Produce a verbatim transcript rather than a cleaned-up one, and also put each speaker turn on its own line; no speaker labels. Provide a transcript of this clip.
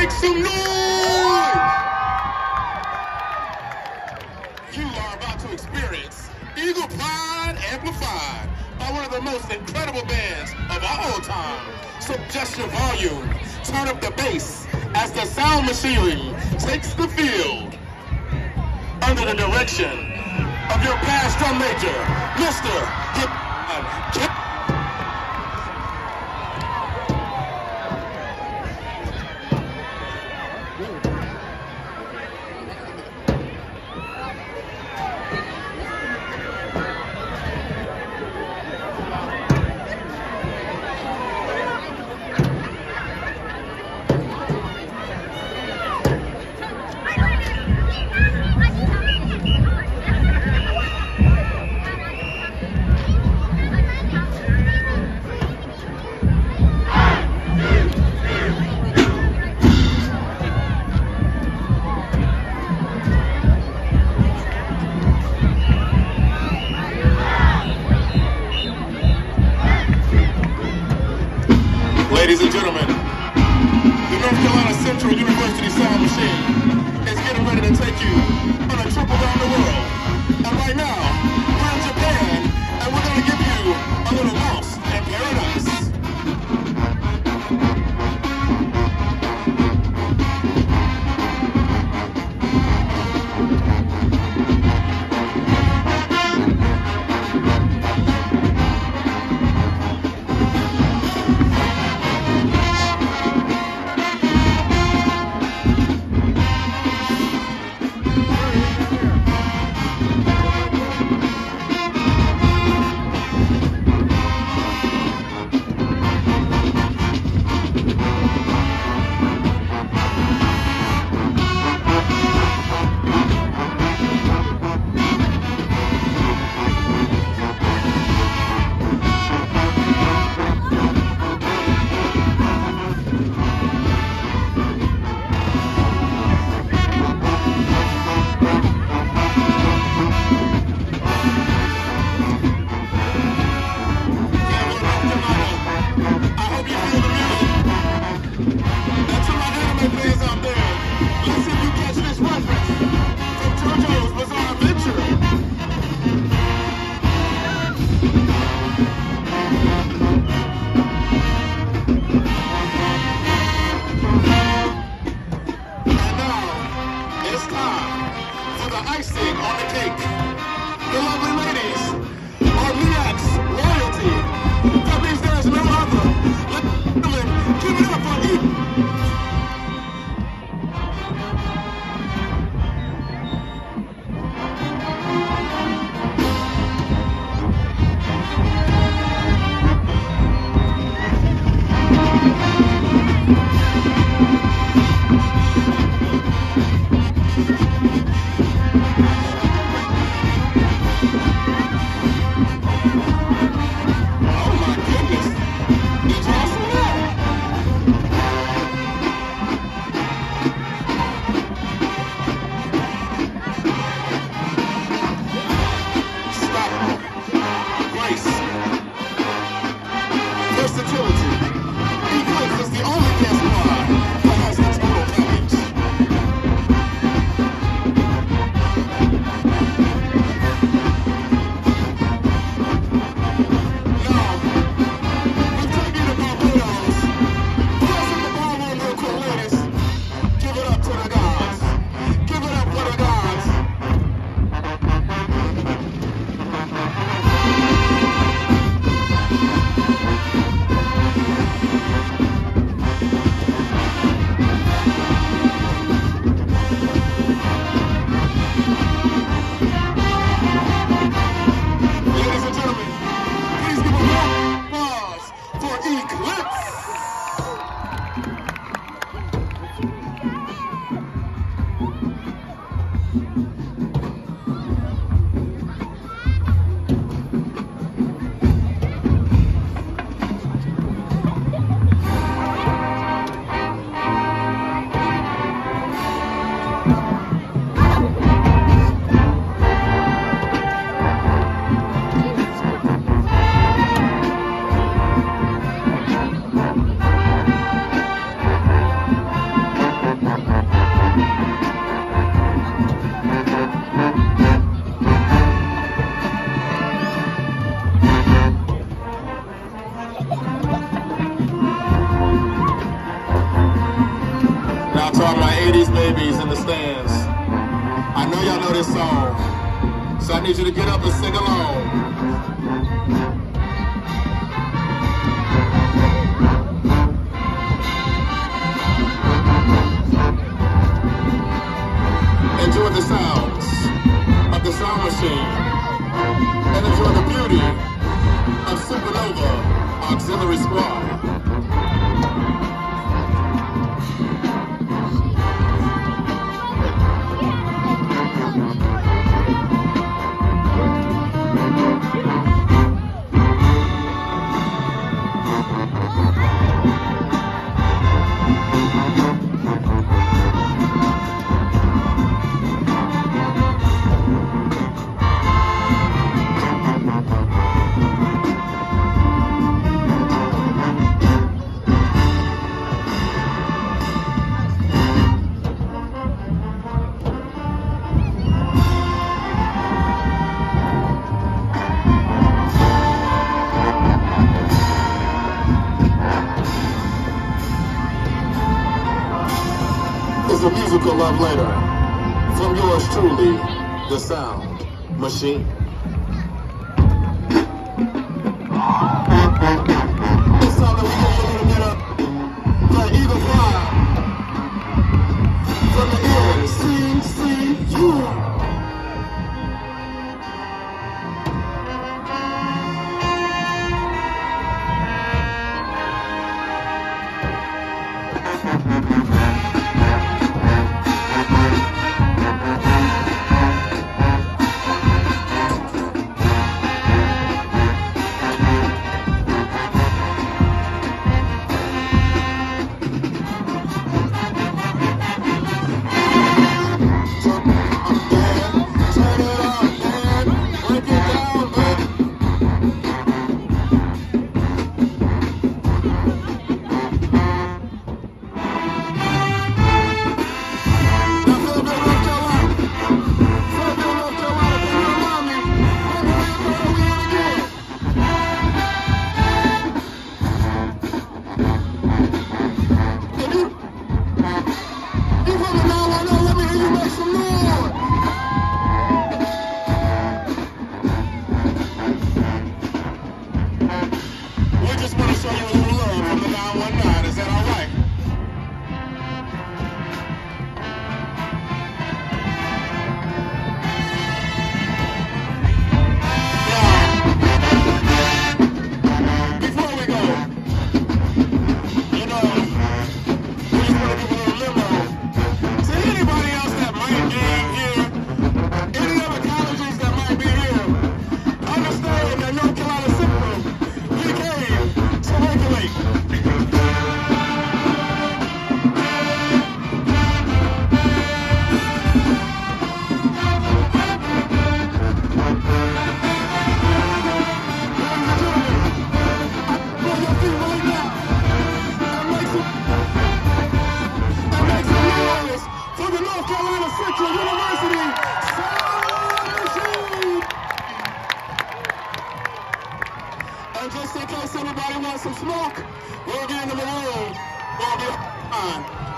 Make some noise! You are about to experience Eagle Pride Amplified by one of the most incredible bands of all time. So adjust your volume, turn up the bass as the sound machine takes the field. Under the direction of your past drum major, Mister Kip. Ladies and gentlemen, the North Carolina Central University Sound Machine is getting ready to take you on a trip around the world. And right now, we're in Japan, and we're going to give you a little Lost in Paradise. Icing on the cake. The lovely ladies are Miak's royalty. That means there is no other. Gentlemen, give it up for you. Versatility. Eclipse is the only guest bar that has a total package. these babies in the stands. I know y'all know this song, so I need you to get up and sing along. Enjoy the sounds of the sound machine, and enjoy the beauty of Supernova Auxiliary Squad. Is a musical love letter from yours truly, the Sound Machine. It's time that we get a little bit of the Eagle Fly from the N C C U. And just in case anybody wants some smoke, we'll be in the room. We'll be fine.